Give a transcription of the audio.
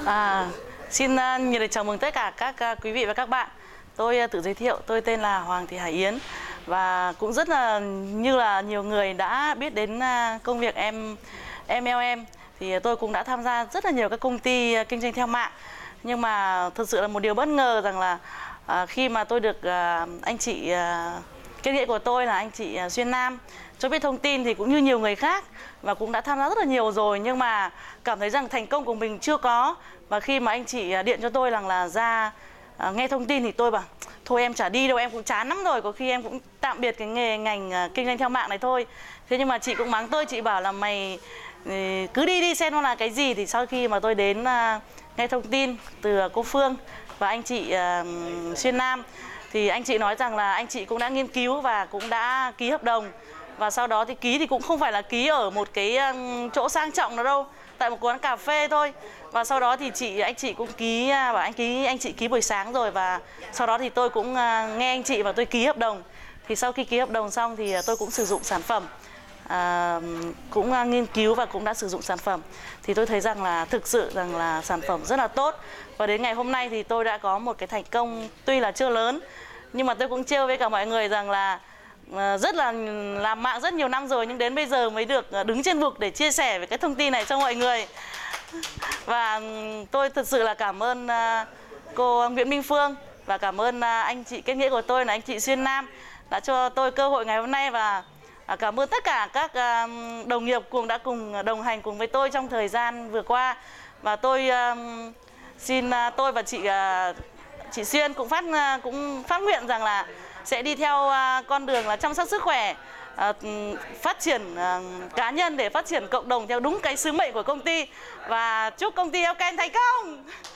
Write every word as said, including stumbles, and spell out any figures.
À, xin uh, nhiệt liệt chào mừng tất cả các uh, quý vị và các bạn. Tôi uh, tự giới thiệu, tôi tên là Hoàng Thị Hải Yến và cũng rất là như là nhiều người đã biết đến uh, công việc em em eo em thì tôi cũng đã tham gia rất là nhiều các công ty uh, kinh doanh theo mạng. Nhưng mà thực sự là một điều bất ngờ rằng là uh, khi mà tôi được uh, anh chị uh, kết nghĩa của tôi là anh chị uh, Xuyên Nam cho biết thông tin thì cũng như nhiều người khác và cũng đã tham gia rất là nhiều rồi, nhưng mà cảm thấy rằng thành công của mình chưa có. Và khi mà anh chị điện cho tôi rằng là ra uh, nghe thông tin thì tôi bảo thôi em chả đi đâu, em cũng chán lắm rồi, có khi em cũng tạm biệt cái nghề ngành uh, kinh doanh theo mạng này thôi. Thế nhưng mà chị cũng mắng tôi, chị bảo là mày uh, cứ đi đi xem nó là cái gì. Thì sau khi mà tôi đến uh, nghe thông tin từ cô Phương và anh chị uh, Xuyên Nam thì anh chị nói rằng là anh chị cũng đã nghiên cứu và cũng đã ký hợp đồng. Và sau đó thì ký thì cũng không phải là ký ở một cái chỗ sang trọng nào đâu, tại một quán cà phê thôi. Và sau đó thì chị anh chị cũng ký, bảo anh ký anh chị ký buổi sáng rồi. Và sau đó thì tôi cũng nghe anh chị và tôi ký hợp đồng. Thì sau khi ký hợp đồng xong thì tôi cũng sử dụng sản phẩm, à, cũng nghiên cứu và cũng đã sử dụng sản phẩm. Thì tôi thấy rằng là thực sự rằng là sản phẩm rất là tốt. Và đến ngày hôm nay thì tôi đã có một cái thành công tuy là chưa lớn, nhưng mà tôi cũng trêu với cả mọi người rằng là rất là làm mạng rất nhiều năm rồi, nhưng đến bây giờ mới được đứng trên vực để chia sẻ về cái thông tin này cho mọi người. Và tôi thực sự là cảm ơn cô Nguyễn Minh Phương và cảm ơn anh chị kết nghĩa của tôi là anh chị Xuyên Nam đã cho tôi cơ hội ngày hôm nay. Và cảm ơn tất cả các đồng nghiệp cùng đã cùng đồng hành cùng với tôi trong thời gian vừa qua. Và tôi xin tôi và chị chị Xuyên cũng phát cũng phát nguyện rằng là sẽ đi theo con đường là chăm sóc sức khỏe, phát triển cá nhân để phát triển cộng đồng theo đúng cái sứ mệnh của công ty. Và chúc công ty Elken thành công.